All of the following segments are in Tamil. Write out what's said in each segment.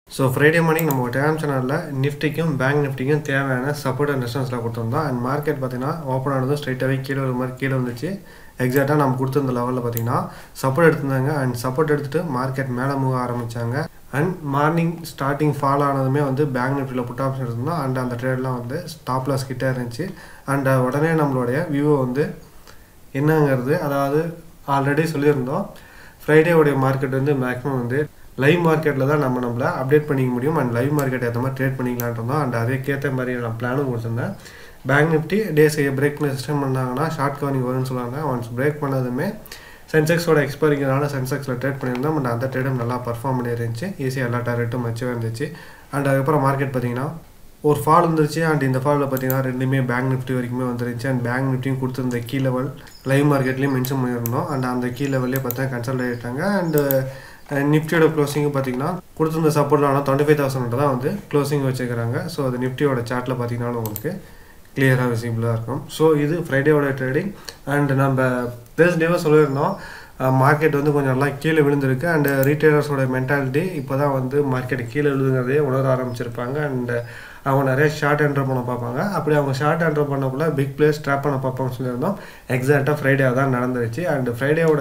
So Friday morning நம்ம Telegram channelல niftyக்கும் bank niftyக்கும் தேவையான support and resistance கொடுத்திருந்தோம் and market பாத்தீங்கன்னா ஓபன் ஆனது ஸ்ட்ரைட் அவே கீழ வர மாதிரி கீழ வந்துச்சு எக்ஸாக்ட்டா நம்ம கொடுத்திருந்த லெவல்ல பாத்தீங்கன்னா சப்போர்ட் எடுத்துட்டாங்க and சப்போர்ட் எடுத்துட்டு மார்க்கெட் மேல மூவ் ஆரம்பிச்சாங்க and மார்னிங் ஸ்டார்டிங் ஃபால் ஆனதுமே வந்து bank niftyல புட் ஆப்ஷன் இருந்தோம் and அந்த ட்ரேட்லாம் வந்து ஸ்டாப் லாஸ் கிட்ட இருந்துச்சு and உடனே நம்மளுடைய வியூ வந்து என்னங்கிறது அதாவது ஆல்ரெடி சொல்லியிருந்தோம் ஃப்ரைடே உடைய மார்க்கெட் வந்து மேக்ஸிமம் வந்து லைவ் மார்க்கெட்ல தான் நம்மள அப்டேட் பண்ணிக்க முடியும் and லைவ் மார்க்கெட் ஏத்த மாதிரி ட்ரேட் பண்ணிக்கலாம்னு இருந்தோம் and அதேக்கேத்த மாதிரி நான் பிளானும் கொடுத்திருந்தேன் பேங்க் நிஃப்டி டேஸ் பிரேக் பண்ணி சிஸ்டம் பண்ணாங்கன்னா ஷார்ட் கவரிங் வரும்னு சொல்றாங்க once பிரேக் பண்ணதுமே சென்செக்ஸ் ஓட எக்ஸ்பைரிங்கனால சென்செக்ஸ்ல ட்ரேட் பண்ணிருந்தோம் and அந்த ட்ரேடும் நல்லா பெர்ஃபார்ம் பண்ணிருந்துச்சு ஈஸியா எல்லா டார்கெட்டும் அச்சீவ் இருந்துச்சு and அதுக்கு அப்புறம் மார்க்கெட் பாத்தீங்கன்னா ஒரு ஃபால் வந்துருச்சு and இந்த ஃபால்ல பாத்தீங்கன்னா ரெண்டுமே பேங்க் நிஃப்டி வரைக்குமே வந்துருச்சு and பேங்க் நிஃப்டியும் கொடுத்திருந்த கீ லெவல் லைவ் மார்க்கெட்லயே மென்ஷன் பண்ணிருந்தோம் and அந்த கீ லெவல்லே பார்த்தா கன்சல்ட் ஆயிட்டாங்க and நிஃப்டியோட க்ளோசிங் பாத்தீங்கன்னா கொடுத்திருந்த சப்போர்ட்டான 25000 தான் வந்து க்ளோசிங் வச்சிருக்காங்க சோ அது நிஃப்டியோட சார்ட்ல பாத்தீங்கன்னா உங்களுக்கு கிளியரா விசிபிளா இருக்கும் சோ இது ஃப்ரைடேவோட ட்ரேடிங் and நம்ம தேர்ஸ்டேவா சொல்லிருந்தோம் மார்க்கெட் வந்து கொஞ்சம் நல்லா கீழ விழுந்திருக்கு and ரீட்டைலர்ஸோட மென்டாலிட்டி இப்போதான் வந்து மார்க்கெட் கீழ விழுதுங்கறதே உணர ஆரம்பிச்சிருப்பாங்க and அவங்க நிறைய ஷார்ட் என்டர் பண்ண பாப்பாங்க அப்படி அவங்க ஷார்ட் என்டர் பண்ணக்குள்ள பிக் பிளேஸ் ட்ராப் பண்ண பாப்பாங்கன்னு சொல்லிருந்தோம் எக்ஸாக்ட்டா ஃப்ரைடே தான் நடந்துருச்சு and ஃப்ரைடேவோட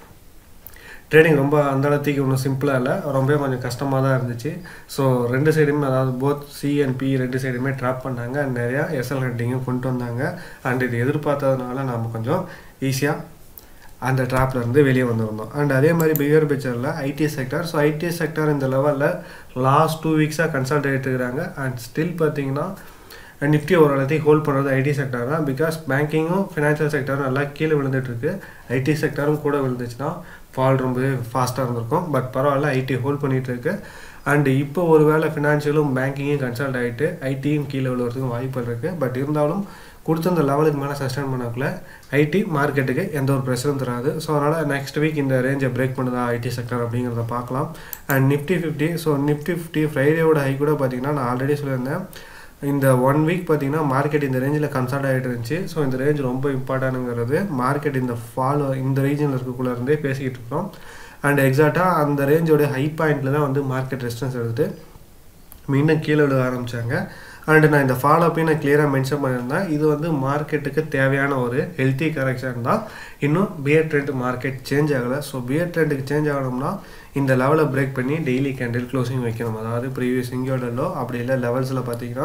ட்ரேடிங் ரொம்ப அந்த அளவுக்கு ஒன்றும் சிம்பிளா இல்ல ரொம்ப கொஞ்சம் கஷ்டமா தான் இருந்துச்சு சோ ரெண்டு சைடுமே அதாவது both C and P ரெண்டு சைடுமே ட்ராப் பண்ணாங்க and நிறைய SL ஹண்டிங்கும் கொண்டு வந்தாங்க and இது எதிர்பார்த்ததனால நாம கொஞ்சம் ஈஸியா அந்த ட்ராப்ல இருந்து வெளிய வந்திருந்தோம் and அதே மாதிரி பிகர் பிக்சர்ல IT sector so IT sector இந்த லெவல்ல லாஸ்ட் 2 வீக்ஸா கன்சால்டேட் இருக்காங்க and ஸ்டில் பாத்தீங்கன்னா நிஃப்டி ஓரளவுக்கு ஹோல்ட் பண்றது ஐடி செக்டார் தான் because பேங்கிங்கும் ஃபைனான்சியல் செக்டாரும் நல்லா கீழ விழுந்துட்டு இருக்கு ஐடி செக்டாரும் கூட விழுந்துச்சுனா ஃபால் ரொம்ப ஃபாஸ்டா இருந்திருக்கும் பட் பரவாயில்லை ஐடி ஹோல்ட் பண்ணிட்டு இருக்கு and இப்போ ஒருவேளை ஃபைனான்சியலும் பேங்கிங்கும் கன்சல்ட் ஆயிட்டு ஐடியும் கீழ விழுறதுக்கு வாய்ப்பு இருக்கு பட் இருந்தாலும் கொடுத்த லெவலுக்கு மேல சஸ்டெயின் பண்ணக்குள்ள ஐடி மார்க்கெட்டுக்கு எந்த ஒரு பிரஷரும் தராது சோ அதனால நெக்ஸ்ட் வீக் இந்த ரேஞ்சை பிரேக் பண்ணுதா ஐடி செக்டார் அப்படிங்கறத பார்க்கலாம் and nifty 50 சோ nifty 50 ஃப்ரைடேவோட ஹை கூட பாத்தீங்கன்னா நான் ஆல்ரெடி சொல்லிருந்தேன் இந்த 1 வீக் பாத்தீங்கன்னா மார்க்கெட் இந்த ரேஞ்சில கன்சால்ட் ஆயிட்டு இருந்துச்சு சோ இந்த ரேஞ்ச் ரொம்ப இம்பார்ட்டன்ட்ங்கிறது மார்க்கெட் இந்த ஃபால் இந்த ரீஜன்ல இருக்கக்குள்ள இருந்தே பேசிட்டு இருக்கோம் and எக்ஸாக்ட்டா அந்த ரேஞ்சோட ஹை பாயிண்ட்ல தான் வந்து மார்க்கெட் ரெசிஸ்டன்ஸ் எடுத்து மீண்டும் கீழ விழ ஆரம்பிச்சாங்க and நான் இந்த ஃபாலோ அப்பையும் நான் கிளியரா மென்ஷன் பண்ணிருந்தேன் இது வந்து மார்க்கெட்டுக்கு தேவையான ஒரு ஹெல்தி கரெக்ஷன் தான் இன்னும் பியர் ட்ரெண்ட் மார்க்கெட் சேஞ்ச் ஆகல சோ பியர் ட்ரெண்டுக்கு சேஞ்ச் ஆகணும்னா இந்த லெவலை பிரேக் பண்ணி டெய்லி கேண்டில் க்ளோசிங் வைக்கணும் அதாவது ப்ரீவியஸ் இங்கோட லோ அப்படி இல்ல லெவல்ஸ்ல பாத்தீங்கன்னா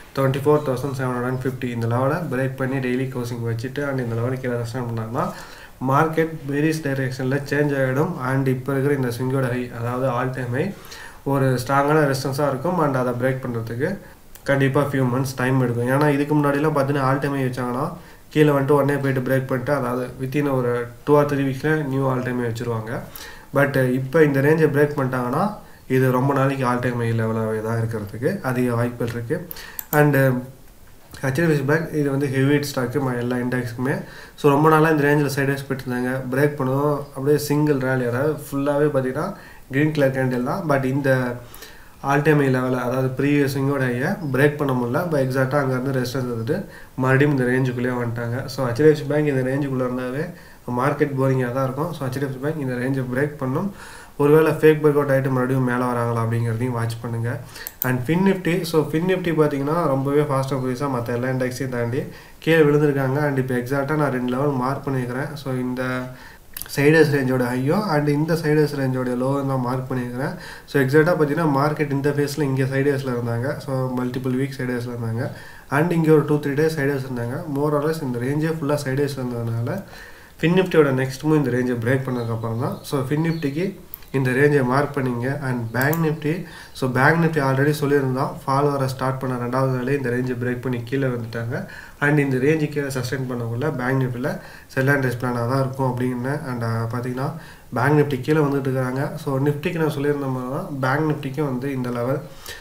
24750 இந்த லெவலை பிரேக் பண்ணி டெய்லி க்ளோசிங் வச்சிட்டு and இந்த லெவலுக்கு கீழ ரெசிஸ்டன்ஸ் பண்ணாங்கன்னா மார்க்கெட் வேரியஸ் டைரக்ஷன்ல சேஞ்ச் ஆயிடும் and இப்போ இருக்கிற இந்த ஸ்விங்கோட ஹை அதாவது ஆல் டைம் ஹை ஒரு ஸ்ட்ராங்கான ரெசிஸ்டன்ஸா இருக்கும் and அத பிரேக் பண்றதுக்கு கண்டிப்பா few months டைம் எடுக்கும் ஏனா இதுக்கு முன்னாடி எல்லாம் பாத்தீங்கன்னா ஆல் டைம் ஹை வச்சாங்கன்னா கீழ வந்து உடனே போய் பிரேக் பண்ணிட்டு அதாவது வித்தின் ஒரு 2 or 3 வீக்ஸ்ல நியூ ஆல் டைம் ஹை வச்சிருவாங்க பட் இப்போ இந்த ரேஞ்சை பிரேக் பண்ணிட்டாங்கன்னா இது ரொம்ப நாளைக்கு ஆல் டைம் ஹை லெவலாவே தான் இருக்குிறதுக்கு அதிக வாய்ப்புகள் இருக்கு and HDFC Bank இது வந்து ஹெவி ஸ்டாக் எல்லா இண்டெக்ஸ்க்குமே சோ ரொம்ப நாளா இந்த ரேஞ்சில சைடுவேஸ் போட்டுட்டாங்க பிரேக் பண்ணுவோம் அப்படியே சிங்கிள் ராலி அதாவது ஃபுல்லாவே பாத்தீங்கன்னா கிரீன் கலர் கேண்டில் தான் பட் இந்த ஆல் டைம் ஹை லெவல் அதாவது ப்ரீவியஸ் இங்கோட ஹையை பிரேக் பண்ண முடியல பட் எக்ஸாக்ட்டா அங்க இருந்து ரெசிஸ்டன்ஸ் எடுத்துட்டு மறுபடியும் இந்த ரேஞ்சுக்குள்ளே வந்துட்டாங்க சோ HDFC Bank இந்த ரேஞ்சுக்குள்ள இருந்தாவே மார்க்கெட் போரிங்கா தான் இருக்கும் சோ HDFC Bank இந்த ரேஞ்சை பிரேக் பண்ணும் ஒருவேளை ஃபேக் பிரேக் அவுட் ஆயிட்டு மறுபடியும் மேல வராங்களா அப்படிங்கறதையும் வாட்ச் பண்ணுங்க and fin nifty சோ fin nifty பாத்தீங்கன்னா ரொம்பவே ஃபாஸ்டா போயிசா மத்த எல்லா இண்டெக்ஸையும் தாண்டி கீழ விழுந்திருக்காங்க and இப்போ எக்ஸாக்ட்டா நான் ரெண்டு லெவல் மார்க் பண்ணிக்கிறேன் சோ இந்த சைடஸ் ரேஞ்சோட ஹையோ and இந்த சைடஸ் ரேஞ்சோட லோ நான் மார்க் பண்ணிக்கிறேன் சோ எக்ஸாக்ட்டா பாத்தீங்கன்னா மார்க்கெட் இந்த ஃபேஸ்ல இங்க சைடஸ்ல இருந்தாங்க சோ மல்டிபிள் வீக் சைடஸ்ல இருந்தாங்க and இங்க ஒரு 2-3 டேஸ் சைடஸ் இருந்தாங்க மோர் ஆர் லெஸ் இந்த ரேஞ்சே ஃபுல்லா சைடஸ் இருந்ததனால fin niftyயோட நெக்ஸ்ட் மூவ் இந்த ரேஞ்சை பிரேக் பண்ணதுக்கு அப்புறம் தான் சோ fin niftyக்கு இந்த ரேஞ்சை மார்க் பண்ணீங்க and bank nifty so bank nifty already சொல்லிருந்தோம் ஃபால் வர ஸ்டார்ட் பண்ண இரண்டாவது நாளே இந்த ரேஞ்சை பிரேக் பண்ணி கீழ வந்துட்டாங்க and இந்த ரேஞ்சுக்கு சஸ்டெயின் பண்ணக்குள்ள bank niftyல செல் அண்ட் ரைஸ் பிளானா தான் இருக்கும் அப்படிங்க and பாத்தீங்கன்னா bank nifty கீழ வந்துட்டு இருக்காங்க சோ நிஃப்டிக்கு நான் சொல்லிருந்த மாதிரி தான் bank niftyக்கு வந்து இந்த லெவல்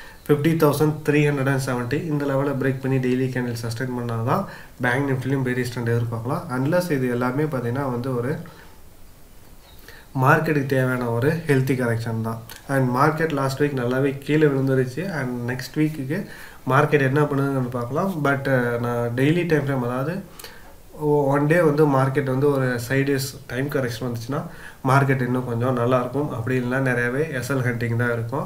50370 இந்த லெவலை பிரேக் பண்ணி டெய்லி கேண்டில் சஸ்டெயின் பண்ணாதான் bank niftyலயும் பெரிய ஸ்ட்ரெண்ட் எதிர்பார்க்கலாம் unless இது எல்லாமே பாத்தீங்கன்னா வந்து ஒரு மார்க்கெட்டுக்கு தேவையான ஒரு ஹெல்தி கரெக்ஷன் தான் and மார்க்கெட் லாஸ்ட் வீக் நல்லாவே கீழ விழுந்துருச்சு and நெக்ஸ்ட் வீக்குக்கு மார்க்கெட் என்ன பண்ணுதுன்னு பார்க்கலாம் பட் நான் டெய்லி டைம் ஃப்ரேம் அதாவது ஒன் டே வந்து மார்க்கெட் வந்து ஒரு சைடுவேஸ் டைம் கரெக்ஷன் வந்துச்சுனா மார்க்கெட் இன்னும் கொஞ்சம் நல்லா இருக்கும் அப்படி இல்லனா நிறையவே SL ஹண்டிங் தான் இருக்கும்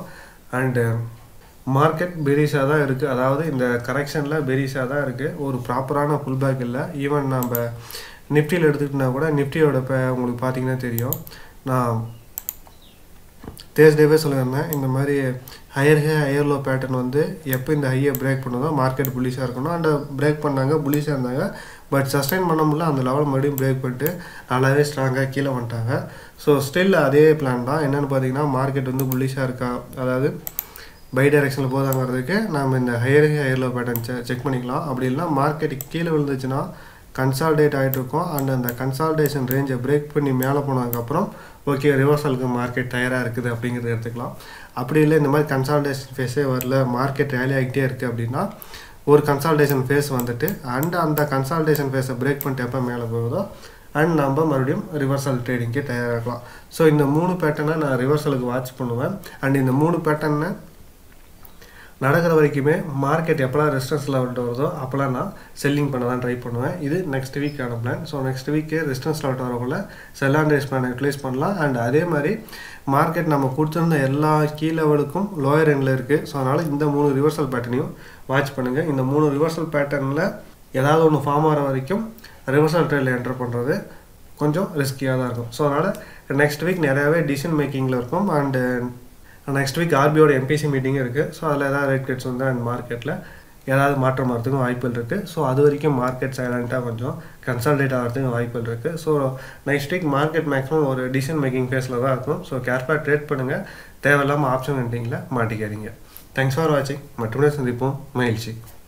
அண்டு மார்க்கெட் பெரிஸாக தான் இருக்குது. அதாவது இந்த கரெக்ஷனில் பெரிஸாக தான் இருக்குது. ஒரு ப்ராப்பரான புல் பேக் இல்லை. ஈவன் நம்ம நிஃப்டியில் எடுத்துக்கிட்டோன்னா கூட நிஃப்டியோட உங்களுக்கு பார்த்தீங்கன்னா தெரியும். நான் தேர்ஸ்டேவே சொல்லியிருந்தேன், இந்த மாதிரி higher high higher low pattern வந்து எப்போ இந்த ஹையை பிரேக் பண்ணதோ மார்க்கெட் புல்லிஷாக இருக்கணும். அண்ட் பிரேக் பண்ணாங்க, புல்லிஷாக இருந்தாங்க. பட் சஸ்டைன் பண்ண முடியல. அந்த லெவல் மறுபடியும் பிரேக் பண்ணிட்டு நல்லாவே ஸ்ட்ராங்காக கீழே வந்துட்டாங்க. ஸோ ஸ்டில் அதே பிளான் தான். என்னென்னு பார்த்தீங்கன்னா மார்க்கெட் வந்து புல்லிஷாக இருக்கா, அதாவது பை டைரெக்ஷனில் போதாங்கிறதுக்கு நம்ம இந்த higher high higher low pattern check பண்ணிக்கலாம். அப்படி இல்லைனா மார்க்கெட் கீழே விழுந்துச்சுன்னா கன்சால்டேட் ஆகிட்டு இருக்கும். அண்ட் அந்த கன்சால்டேஷன் ரேஞ்சை பிரேக் பண்ணி மேலே போனதுக்கப்புறம் ஓகே ரிவர்சலுக்கு மார்க்கெட் தயாராக இருக்குது அப்படிங்கிறத எடுத்துக்கலாம். அப்படி இல்லை இந்த மாதிரி கன்சால்டேஷன் ஃபேஸே வரல, மார்க்கெட் ரேலி ஆகிட்டே இருக்குது அப்படின்னா ஒரு கன்சால்டேஷன் ஃபேஸ் வந்துட்டு அண்ட் அந்த கன்சால்டேஷன் ஃபேஸை பிரேக் பண்ணிட்டு எப்போ மேலே போகுதோ அண்ட் நம்ம மறுபடியும் ரிவர்சல் ட்ரேடிங்க்கே தயாராகலாம். ஸோ இந்த 3 பேட்டர்னை நான் ரிவர்சலுக்கு வாட்ச் பண்ணுவேன். அண்ட் இந்த 3 பேட்டர்னை நடக்கிற வரைக்குமே மார்க்கெட் எப்போலாம் ரெசிஸ்டன்ஸ் லெவல் வருதோ அப்போலாம் நான் செல்லிங் பண்ண தான் ட்ரை பண்ணுவேன். இது நெக்ஸ்ட் வீக்கான பிளான். ஸோ நெக்ஸ்ட் வீக்கு ரெசிஸ்டன்ஸ் லெவல் வரக்குள்ள sell and rise plan utilise பண்ணலாம். அண்ட் அதே மாதிரி மார்க்கெட் நம்ம கொடுத்துருந்த எல்லா கீ லெவலுக்கும் லோயர் எண்டில் இருக்குது. ஸோ அதனால் இந்த 3 ரிவர்சல் பேட்டர்னையும் வாட்ச் பண்ணுங்கள். இந்த 3 ரிவர்சல் பேட்டர்னில் ஏதாவது ஒன்று ஃபார்ம் ஆகிற வரைக்கும் ரிவர்சல் ட்ரேடில் என்டர் பண்ணுறது கொஞ்சம் ரிஸ்கியாக தான் இருக்கும். ஸோ அதனால் நெக்ஸ்ட் வீக் நிறையாவே டிசிஷன் மேக்கிங்கில் இருக்கும். அண்டு நெக்ஸ்ட் வீக் ஆர்பிஐயோட எம்பிசி மீட்டிங்கும் இருக்குது. ஸோ அதில் ஏதாவது ரேட் கட்ஸ் வந்து அண்ட் மார்க்கெட்டில் ஏதாவது மாற்றம் வரதுக்கும் வாய்ப்புகள் இருக்குது. ஸோ அது வரைக்கும் மார்க்கெட் சைலண்ட்டாக கொஞ்சம் கன்சால்டேட் ஆகிறதுக்கும் வாய்ப்புகள் இருக்குது. So next week market maximum ஒரு டிசிஷன் மேக்கிங் ஃபேஸில் தான் இருக்கும். ஸோ கேர்ஃபுல்லாக ட்ரேட் பண்ணுங்கள். தேவையில்லாமல் ஆப்ஷன் ஹண்டிங்கில் மாட்டிக்காதீங்க. தேங்க்ஸ் ஃபார் வாட்சிங். மட்டுமே சந்திப்போம். மகிழ்ச்சி.